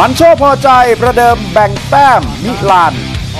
มันโชพอใจประเดิมแบ่งแต้มมิลาน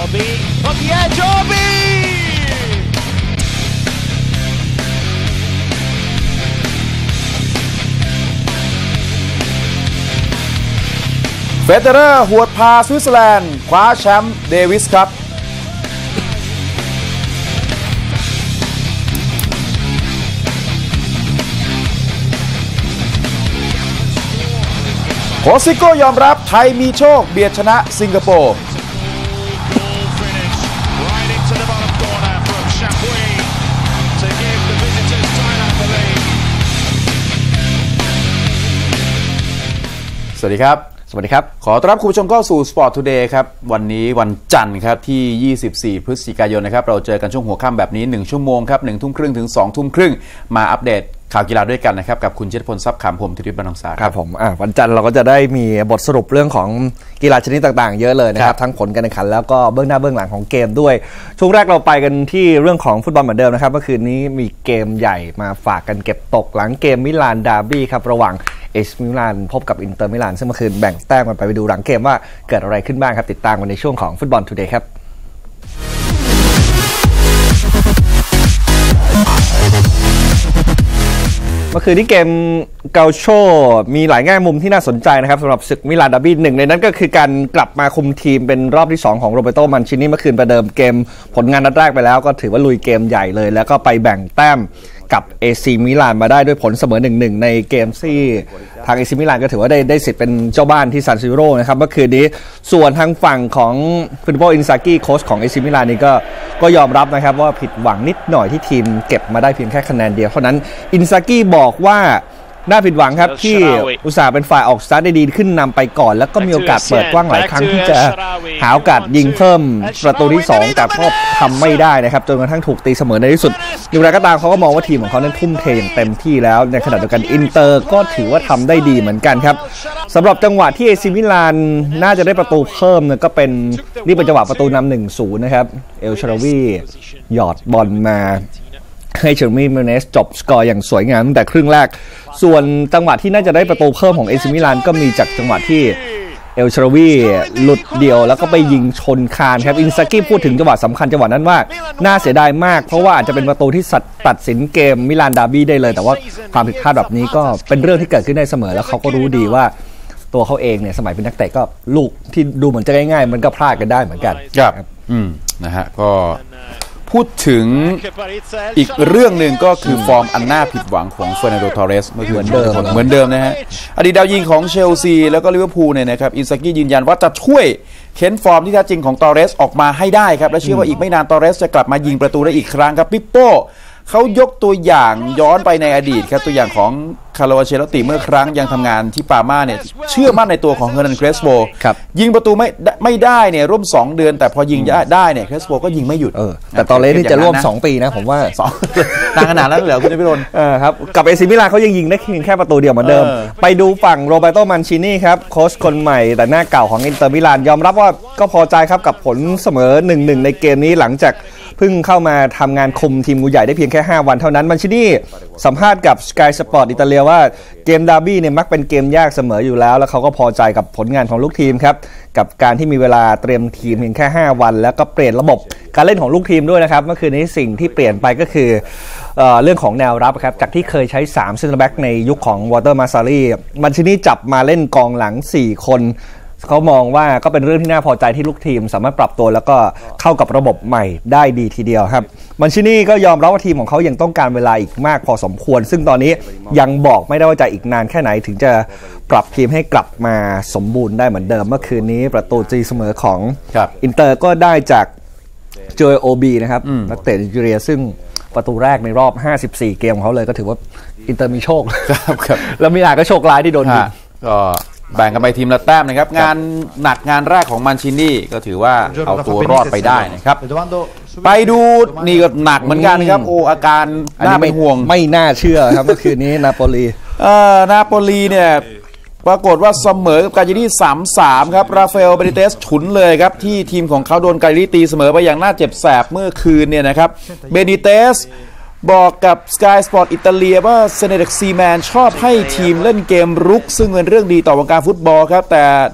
เฟเดอเรอร์หวดพาสวิตเซอร์แลนด์คว้าแชมป์เดวิสครับโคซิโก้ยอมรับไทยมีโชคเบียดชนะสิงคโปร์สวัสดีครับสวัสดีครับขอต้อนรับคุณผู้ชมเข้าสู่ Sport Today ครับวันนี้วันจันทร์ครับที่24พฤศจิกายนนะครับเราเจอกันช่วงหัวค่ำแบบนี้1ชั่วโมงครับ1 ทุ่มครึ่งถึง2 ทุ่มครึ่งมาอัปเดตข่าวกีฬาด้วยกันนะครับกับคุณเจษฎพลทรัพย์ขำผมธีรวิทย์บรรณงษาครับผมวันจันทร์เราก็จะได้มีบทสรุปเรื่องของกีฬาชนิดต่างๆเยอะเลยนะครับทั้งผลการแข่งขันแล้วก็เบื้องหน้าเบื้องหลังของเกมด้วยช่วงแรกเราไปกันที่เรื่องของฟุตบอลเหมือนเดิมนะครับเมื่อคืนนี้มีเกมใหญ่มาฝากกันเก็บตกหลังเกมมิลานดาร์บี้ครับระหว่างเอซิมิลานพบกับอินเตอร์มิลานซึ่งเมื่อคืนแบ่งแต้มกันไปดูหลังเกมว่าเกิดอะไรขึ้นบ้างครับติดตามกันในช่วงของฟุตบอลทูเดย์ครับเมื่อคืนที่เกมเกาโชมีหลายแง่มุมที่น่าสนใจนะครับสำหรับศึกมิลานดาร์บี้หนึ่งในนั้นก็คือการกลับมาคุมทีมเป็นรอบที่2ของโรเบโต มันชินีเมื่อคืนประเดิมเกมผลงานนัดแรกไปแล้วก็ถือว่าลุยเกมใหญ่เลยแล้วก็ไปแบ่งแต้มกับเอซีมิลานมาได้ด้วยผลเสมอ 1-1 ในเกมที่ทางเอซีมิลานก็ถือว่าได้สิทธิ์เป็นเจ้าบ้านที่ซานซิโร่นะครับเมื่อคืนนี้ส่วนทางฝั่งของฟิลิปโป อินซากิโค้ชของเอซีมิลานนี่ก็ยอมรับนะครับว่าผิดหวังนิดหน่อยที่ทีมเก็บมาได้เพียงแค่คะแนนเดียวเท่านั้นอินซากิบอกว่าน่าผิดหวังครับที่อุตสาห์เป็นฝ่ายออกสตาร์ทได้ดีขึ้นนำไปก่อนแล้วก็มีโอกาสเปิดกว้างหลายครั้งที่จะหาโอกาสยิงเพิ่มประตูที่2แต่ก็ทำไม่ได้นะครับจนกระทั่งถูกตีเสมอในที่สุดอย่างไรก็ตามเขาก็มองว่าทีมของเขานั้นทุ่มเทอย่างเต็มที่แล้วในขณะเดียวกันอินเตอร์ก็ถือว่าทำได้ดีเหมือนกันครับสำหรับจังหวะที่เอซิมิลานน่าจะได้ประตูเพิ่มก็เป็นจังหวะประตูนำ 1-0 นะครับเอลชาราวีหยอดบอลมาให้เชอร์มี่ เมเนสจบสกอร์อย่างสวยงามตั้งแต่ครึ่งแรกส่วนจังหวะที่น่าจะได้ประตูเพิ่มของเอซิมิลานก็มีจากจังหวะที่เอลชาราวีหลุดเดี่ยวแล้วก็ไปยิงชนคานครับอินซากิพูดถึงจังหวะสำคัญจังหวะนั้นว่าน่าเสียดายมากเพราะว่าอาจจะเป็นประตูที่ตัดสินเกมมิลานดาร์บี้ได้เลยแต่ว่าความผิดพลาดแบบนี้ก็เป็นเรื่องที่เกิดขึ้นได้เสมอแล้วเขาก็รู้ดีว่าตัวเขาเองเนี่ยสมัยเป็นนักเตะก็ลูกที่ดูเหมือนจะง่ายๆมันก็พลาดกันได้เหมือนกันครับนะฮะก็พูดถึงอีกเรื่องหนึ่งก็คือฟอร์มอันน่าผิดหวังของเฟอร์นันโด ทอร์เรสเหมือนเดิมนะฮะอดีตดาวยิงของเชลซีแล้วก็ลิเวอร์พูลเนี่ยนะครับอินซากิยืนยันว่าจะช่วยเค้นฟอร์มที่แท้จริงของทอร์เรสออกมาให้ได้ครับและเชื่อว่าอีกไม่นานทอร์เรสจะกลับมายิงประตูได้อีกครั้งครับปิปโป้เขายกตัวอย่างย้อนไปในอดีตครับตัวอย่างของคาร์โล อันเชลอตติเมื่อครั้งยังทำงานที่ปาร์ม่าเนี่ยเชื่อมั่นในตัวของเฮอร์นัน เครสโปยิงประตูไม่ได้เนี่ยร่วม2 เดือนแต่พอยิงได้เนี่ยเครสโปก็ยิงไม่หยุดแต่ตอนเล่นนี่จะร่วม2 ปีนะผมว่านานขนาดนั้นเหรอคุณพิรนครับกับเอซิมิลานเขายังยิงได้แค่ประตูเดียวเหมือนเดิมไปดูฝั่งโรเบโต มันชินีครับโค้ชคนใหม่แต่หน้าเก่าของอินเตอร์มิลานยอมรับว่าก็พอใจครับกับผลเสมอ 1-1 ในเกมนี้หลังจากเพิ่งเข้ามาทำงานคุมทีมงูใหญ่ได้เพียงแค่5 วันเท่านั้นมันชินีสัมภาษณ์กับ Sky Sport อิตาเลียว่าเกมดาร์บี้เนี่ยมักเป็นเกมยากเสมออยู่แล้วเขาก็พอใจกับผลงานของลูกทีมครับกับการที่มีเวลาเตรียมทีมเพียงแค่5 วันแล้วก็เปลี่ยนระบบการเล่นของลูกทีมด้วยนะครับเมื่อคืนนี้สิ่งที่เปลี่ยนไปก็คือเรื่องของแนวรับครับจากที่เคยใช้3 เซนเตอร์แบ็กในยุคของวอเตอร์มาซารีมันชินีจับมาเล่นกองหลัง4 คนเขามองว่าก็เป็นเรื่องที่น่าพอใจที่ลูกทีมสามารถปรับตัวแล้วก็เข้ากับระบบใหม่ได้ดีทีเดียวครับมันชินี่ก็ยอมรับว่าทีมของเขายังต้องการเวลาอีกมากพอสมควรซึ่งตอนนี้ยังบอกไม่ได้ว่าจะอีกนานแค่ไหนถึงจะปรับทีมให้กลับมาสมบูรณ์ได้เหมือนเดิมเมื่อคืนนี้ประตูตีเสมอของอินเตอร์ก็ได้จากโจโอบีนะครับนักเตะนิเจเรียซึ่งประตูแรกในรอบ54 เกมของเขาเลยก็ถือว่าอินเตอร์มีโชคครับแล้วมิลานก็โชคร้ายที่โดนยิงก็แบ่งกันไปทีมละแต้มนะครับงานหนักงานแรกของมันชินี่ก็ถือว่าเอาตัวรอดไปได้นะครับไปดูนี่ก็หนักเหมือนกันครับโออาการน่าเป็นห่วงไม่น่าเชื่อครับเมื่อคืนนี้นาโปลีเนี่ยปรากฏว่าเสมอกับกาญานี 3-3 ครับราฟาเอล เบนิเตสฉุนเลยครับที่ทีมของเขาโดนกาญานีตีเสมอไปอย่างน่าเจ็บแสบเมื่อคืนเนี่ยนะครับเบนิเตสบอกกับ Sky Sport อิตาเลียว่าเซเนเด็กซีแมนชอบให้ทีมเล่นเกมรุกซึ่งเป็นเรื่องดีต่อวงการฟุตบอลครับแต่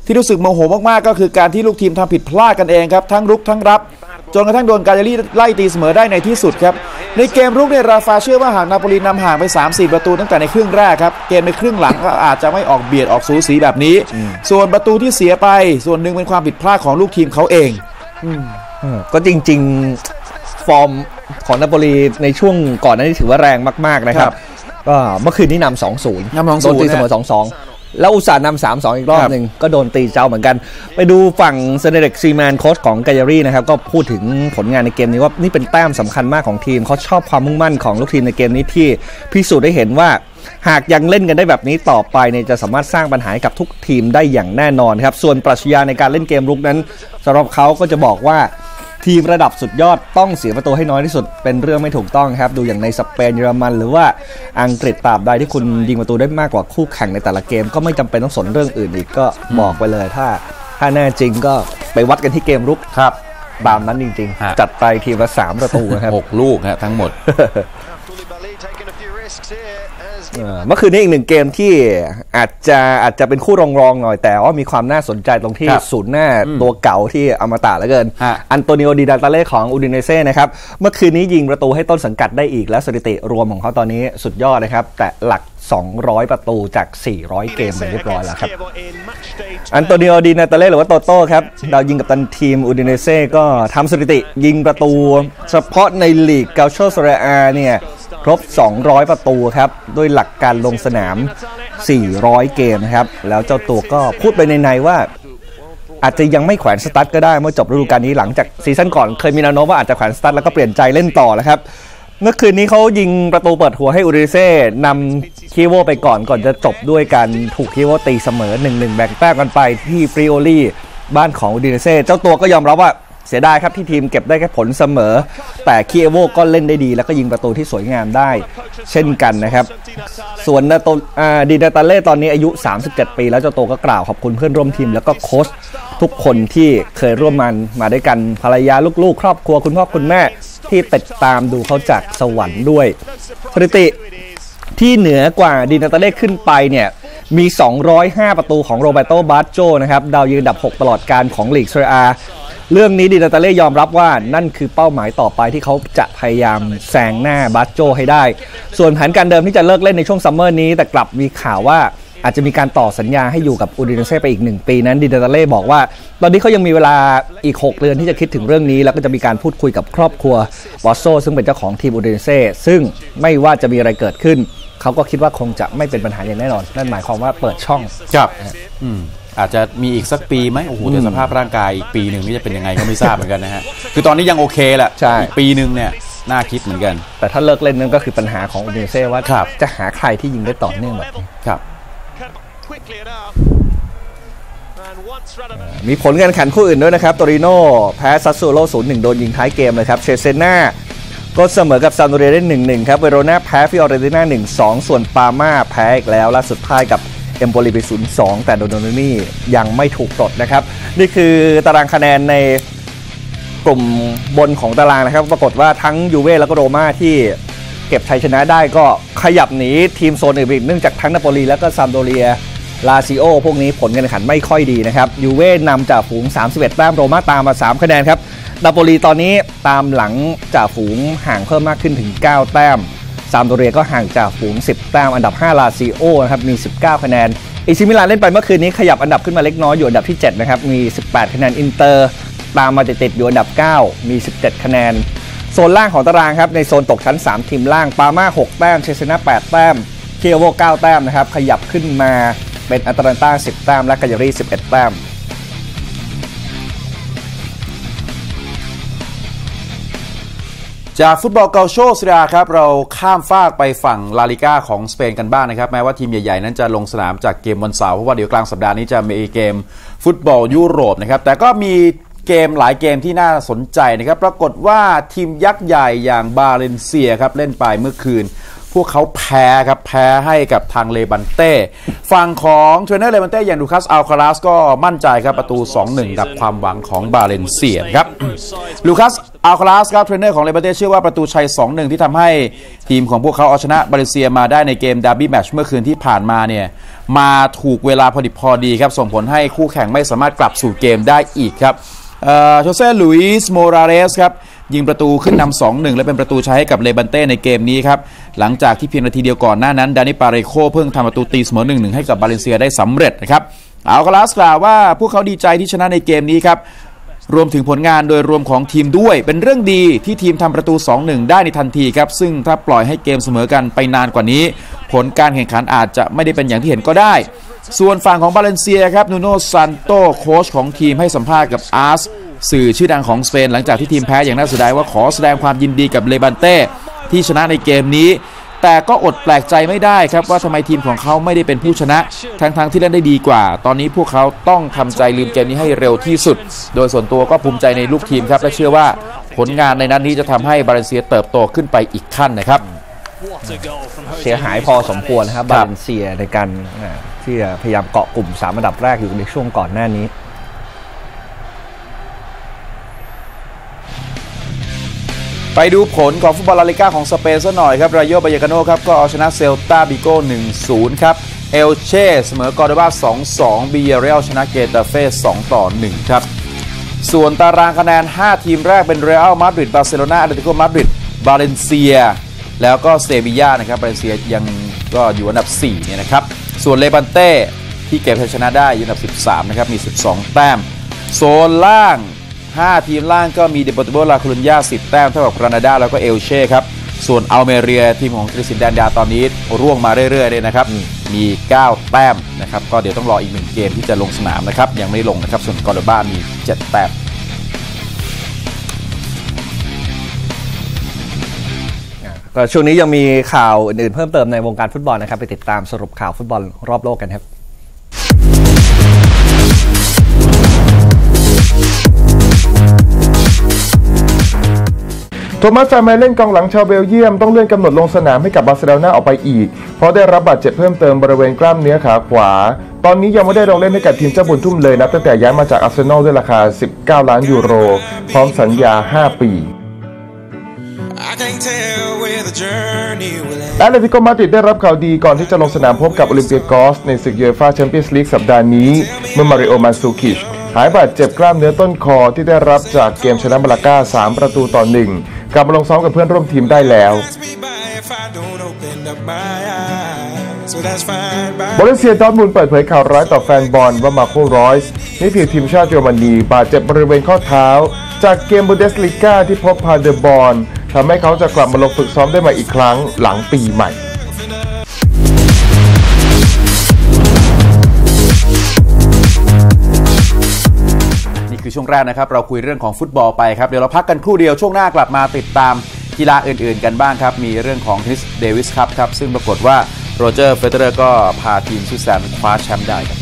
ที่รู้สึกโมโหมากๆก็คือการที่ลูกทีมทำผิดพลาดกันเองครับทั้งรุกทั้งรับจนกระทั่งโดนกาญารีไล่ตีเสมอได้ในที่สุดครับในเกมรุกเนี่ยราฟาเชื่อว่าหากนาโปลีนำห่างไป 3-4 ประตูตั้งแต่ในครึ่งแรกครับเกมในครึ่งหลังก็อาจจะไม่ออกเบียดออกสูสีแบบนี้ส่วนประตูที่เสียไปส่วนหนึ่งเป็นความผิดพลาดของลูกทีมเขาเองก็จริงๆฟอร์มของนาโปลีในช่วงก่อนนั้นถือว่าแรงมากๆนะครับก็เมื่อคืนนี้นำ 2-0 โดนตีเสมอ 2-2 แล้วอุตสาห์นำ 3-2 อีกรอบหนึ่งก็โดนตีเจ้าเหมือนกันไปดูฝั่งเซเนเด็กซีแมนโค้ชของกาญารีนะครับก็พูดถึงผลงานในเกมนี้ว่านี่เป็นแต้มสำคัญมากของทีมเขาชอบความมุ่งมั่นของลูกทีมในเกมนี้ที่พิสูจน์ได้เห็นว่าหากยังเล่นกันได้แบบนี้ต่อไปเนี่ยจะสามารถสร้างปัญหากับทุกทีมได้อย่างแน่นอนครับส่วนปรัชญาในการเล่นเกมรุกนั้นสำหรับเขาก็จะบอกว่าทีมระดับสุดยอดต้องเสียประตูให้น้อยที่สุดเป็นเรื่องไม่ถูกต้องครับดูอย่างในสเปนเยอรมันหรือว่าอังกฤษตราบใดที่คุณยิงประตูได้มากกว่าคู่แข่งในแต่ละเกมก็ไม่จำเป็นต้องสนเรื่องอื่นอีกก็บอกไปเลยถ้าแน่จริงก็ไปวัดกันที่เกมรุกครับตามนั้นจริงๆจัดไปทีมละ3ประตูนะครับ 6ลูกฮะทั้งหมดเมื่อคืนนี้อีกหนึ่งเกมที่อาจจะเป็นคู่รองๆหน่อยแต่ว่ามีความน่าสนใจตรงที่ศูนย์หน้าตัวเก่าที่อมตะเหลือเกินอันโตนิโอดิดาตาเล่ของอูดิเนเซ่นะครับเมื่อคืนนี้ยิงประตูให้ต้นสังกัดได้อีกและสถิติรวมของเขาตอนนี้สุดยอดนะครับแต่หลัก200ประตูจาก400เกมไปเรียบร้อยแล้วครับอันโตนิโอดิดาตาเล่หรือว่าโตโต้ครับดาวยิงกัปตันทีมอูดิเนเซ่ก็ทำสถิติยิงประตูเฉพาะในลีกเกาโชเซเรียอาเนี่ยครบ200ประตูครับด้วยหลักการลงสนาม400เกมนะครับแล้วเจ้าตัวก็พูดไปในว่าอาจจะยังไม่แขวนสตั๊ดก็ได้เมื่อจบฤดูกาลนี้หลังจากซีซั่นก่อนเคยมีแนวโน้มว่าอาจจะแขวนสตั๊ดแล้วก็เปลี่ยนใจเล่นต่อแล้วครับเมื่อคืนนี้เขายิงประตูเปิดหัวให้อูดิเนเซ่นำคีโวไปก่อนจะจบด้วยการถูกคีโวตีเสมอ 1-1 แบ่งแต้มกันไปที่ฟริโอลีบ้านของอูดิเนเซ่เจ้าตัวก็ยอมรับว่าเสียดายครับที่ทีมเก็บได้แค่ผลเสมอแต่คีโวก็เล่นได้ดีแล้วก็ยิงประตูที่สวยงามได้เช่นกันนะครับส่วนดิดาตาเล่ตอนนี้อายุ37ปีแล้วเจ้าตัวก็กล่าวขอบคุณเพื่อนร่วมทีมแล้วก็โค้ชทุกคนที่เคยร่วมมาด้วยกันภรรยาลูกๆครอบครัวคุณพ่อคุณแม่ที่ติดตามดูเขาจากสวรรค์ด้วยสถิติที่เหนือกว่าดินาตาเล่ขึ้นไปเนี่ยมี205ประตูของโรเบโตบาโจนะครับดาวยิงอันดับ6ตลอดการของลีกเซเรียอาเรื่องนี้ดินาตาเล่ยอมรับว่านั่นคือเป้าหมายต่อไปที่เขาจะพยายามแซงหน้าบาโจให้ได้ส่วนแผนการเดิมที่จะเลิกเล่นในช่วงซัมเมอร์นี้แต่กลับมีข่าวว่าอาจจะมีการต่อสัญญาให้อยู่กับอูดิเนเซ่ไปอีก1ปีนั้นดินาตาเล่บอกว่าตอนนี้เขายังมีเวลาอีก6เดือนที่จะคิดถึงเรื่องนี้แล้วก็จะมีการพูดคุยกับครอบครัวบอสโซซึ่งเป็นเจ้าของทีมอูดิเนเซ่ซึ่งไม่ว่าจะมีอะไรเกิดขึ้นเขาก็คิดว่าคงจะไม่เป็นปัญหาอย่างแน่นอนนั่นหมายความว่าเปิดช่องครับอาจจะมีอีกสักปีไหมโอ้โหแต่สภาพร่างกายอีกปีหนึ่งนี่จะเป็นยังไงก็ไม่ทราบเหมือนกันนะฮะคือตอนนี้ยังโอเคแหละอีกปีหนึ่งเนี่ยน่าคิดเหมือนกันแต่ถ้าเลิกเล่นนั่นก็คือปัญหาของอูดิเนเซ่ว่าจะหาใครที่ยิงได้ต่อเนื่องแบบนี้ครับมีผลการแข่งขันคู่อื่นด้วยนะครับโตริโน่แพ้ซัสโซโล 0-1 โดนยิงท้ายเกมเลยครับเชเซน่าก็เสมอกับซานโดเรียได้ 1-1 ครับเวโรนาแพ้ฟิออเรติน่า 1-2 ส่วนปาร์มาแพ้อีกแล้วและสุดท้ายกับเอมโปลีไป 0-2 แต่โดโนนี่ยังไม่ถูกปลดนะครับนี่คือตารางคะแนนในกลุ่มบนของตารางนะครับปรากฏว่าทั้งยูเว่แล้วก็โรม่าที่เก็บชัยชนะได้ก็ขยับหนีทีมโซนอื่นๆเนื่องจากทั้งนาโปลีและก็ซามโดเรียลาซิโอพวกนี้ผลการแข่งขันไม่ค่อยดีนะครับยูเว่นำจ่าฝูง31แต้มโรม่าตามมา3คะแนนครับนาโปลีตอนนี้ตามหลังจ่าฝูงห่างเพิ่มมากขึ้นถึง9แต้มซามโดเรียก็ห่างจากฝูง10แต้มอันดับ5ลาซิโอนะครับมี19คะแนนอิซิมิลานเล่นไปเมื่อคืนนี้ขยับอันดับขึ้นมาเล็กน้อยอยู่อันดับที่7นะครับมี18คะแนนอินเตอร์ตามมาติดๆอยู่อันดับ9มี17คะแนนโซนล่างของตารางครับในโซนตกชั้น3ทีมล่างปาร์มา6แต้มเชเซน่า8แต้มเคียโว9แต้มนะครับขยับขึ้นมาเป็นอัตแลนตา10แต้มและกาญารี11แต้มจากฟุตบอลเกาโชเซียครับเราข้ามฟากไปฝั่งลาลิก้าของสเปนกันบ้างนะครับแม้ว่าทีมใหญ่ๆนั้นจะลงสนามจากเกมวันเสาร์เพราะว่าเดี๋ยวกลางสัปดาห์นี้จะมีเกมฟุตบอลยุโรปนะครับแต่ก็มีเกมหลายเกมที่น่าสนใจนะครับปรากฏว่าทีมยักษ์ใหญ่อย่างบาเลนเซียครับเล่นไปเมื่อคืนพวกเขาแพ้ครับแพ้ให้กับทางเลบันเต้ฝั่งของเทรนเนอร์เลบันเต้อย่างลูคัสอัลคาราสก็มั่นใจครับประตู 2-1 กับความหวังของบาเลนเซียครับลูคัสอัลคาราสครับเทรนเนอร์ของเลบันเต้เชื่อว่าประตูชัย 2-1 ที่ทำให้ทีมของพวกเขาเอาชนะบาเลนเซียมาได้ในเกมดาร์บี้แมตช์เมื่อคืนที่ผ่านมาเนี่ยมาถูกเวลาพอดีครับส่งผลให้คู่แข่งไม่สามารถกลับสู่เกมได้อีกครับโชเซ่ ลุยส์โมราเรสครับยิงประตูขึ้นนำ 2-1 และเป็นประตูชัยให้กับเลบันเต้ในเกมนี้ครับหลังจากที่เพียงนาทีเดียวก่อนหน้านั้นดานิปาเรโคเพิ่งทำประตูตีเสมอ 1-1 ให้กับบาเลนเซียได้สำเร็จนะครับอัลคาราสกล่าวว่าพวกเขาดีใจที่ชนะในเกมนี้ครับรวมถึงผลงานโดยรวมของทีมด้วยเป็นเรื่องดีที่ทีมทำประตู 2-1 ได้ในทันทีครับซึ่งถ้าปล่อยให้เกมเสมอกันไปนานกว่านี้ผลการแข่งขันอาจจะไม่ได้เป็นอย่างที่เห็นก็ได้ส่วนฝั่งของบาเลนเซียครับนูโน่ซันโตโค้ชของทีมให้สัมภาษณ์กับอาร์สสื่อชื่อดังของสเปนหลังจากที่ทีมแพ้อย่างน่าเสียดายว่าขอแสดงความยินดีกับเลบันเต้ที่ชนะในเกมนี้แต่ก็อดแปลกใจไม่ได้ครับว่าทำไมทีมของเขาไม่ได้เป็นผู้ชนะทั้งที่เล่นได้ดีกว่าตอนนี้พวกเขาต้องทำใจลืมเกมนี้ให้เร็วที่สุดโดยส่วนตัวก็ภูมิใจในลูกทีมครับและเชื่อว่าผลงานในนัดนี้จะทำให้บาเลนเซียเติบโตขึ้นไปอีกขั้นนะครับเสียหายพอสมควรนะครับบาเลนเซียในการที่จะพยายามเกาะกลุ่ม3อันดับแรกอยู่ในช่วงก่อนหน้านี้ไปดูผลของฟุตบอลลาลิก้าของสเปนซะหน่อยครับรายโย บายากาโนครับก็เอาชนะเซลตาบิโก้ 1-0 ครับเอลเช่เสมอกอร์โดบา 2-2 บิเยเรียลชนะเกตาเฟ่ 2-1 ครับส่วนตารางคะแนน5ทีมแรกเป็นเรอัลมาดริดบาร์เซโลนาแอตเลติโกมาดริดบาเลนเซียแล้วก็เซบีญ่านะครับบาเลนเซียยังก็อยู่อันดับ4เนี่ยนะครับส่วนเลบันเต้ที่เก็บชัยชนะได้อยู่อันดับ13นะครับมี12แต้มโซนล่าง5ทีมล่างก็มีเดโปร์ติโบ ลาครูญญา 10 แต้มเท่ากับกรานาดาแล้วก็เอลเช่ครับส่วนอัลเมเรียทีมของคริสตินแดนดาตอนนี้ร่วงมาเรื่อยๆเลยนะครับมี9แต้มนะครับก็เดี๋ยวต้องรออีก1เกมที่จะลงสนามนะครับยังไม่ได้ลงนะครับส่วนกอร์โดบามี7แต้มก็ช่วงนี้ยังมีข่าวอื่นๆเพิ่มเติมในวงการฟุตบอลนะครับไปติดตามสรุปข่าวฟุตบอลรอบโลกกันครับโทมัส ฟาร์แมนเล่นกองหลังชาวเบลเยียมต้องเลื่อนกำหนดลงสนามให้กับบาร์เซโลนาออกไปอีกเพราะได้รับบาดเจ็บเพิ่มเติมบริเวณกล้ามเนื้อขาขวาตอนนี้ยังไม่ได้ลงเล่นให้กับทีมเจ้าบุญทุ่มเลยนับตั้งแต่ย้ายมาจากอาร์เซนอลด้วยราคา19 ล้านยูโรพร้อมสัญญา5 ปีแอตเลติโก มาดริดได้รับข่าวดีก่อนที่จะลงสนามพบกับโอลิมเปียกอสในศึกยูเอฟ่าแชมเปี้ยนส์ลีกสัปดาห์นี้เมื่อมาริโอ มันซูคิชหายบาดเจ็บกล้ามเนื้อต้นคอที่ได้รับจากเกมชนะมาลาก้า3-1กลับมาลงซ้อมกับเพื่อนร่วมทีมได้แล้วบรูเซีย ดอร์ทมุนด์เปิดเผยข่าวร้ายต่อแฟนบอลว่ามาโค รอยส์มิดฟิลด์ทีมชาติเยอรมนีบาดเจ็บบริเวณข้อเท้าจากเกมบูเดสลีกาที่พบพาเดอร์บอลทำให้เขาจะกลับมาลงฝึกซ้อมได้ใหม่อีกครั้งหลังปีใหม่คือช่วงแรกนะครับเราคุยเรื่องของฟุตบอลไปครับเดี๋ยวเราพักกันครู่เดียวช่วงหน้ากลับมาติดตามกีฬาอื่นๆกันบ้างครับมีเรื่องของเทนนิสเดวิสคัพครับซึ่งปรากฏว่าโรเจอร์ เฟเดอร์ก็พาทีมสวิตเซอร์แลนด์คว้าแชมป์ได้ครับ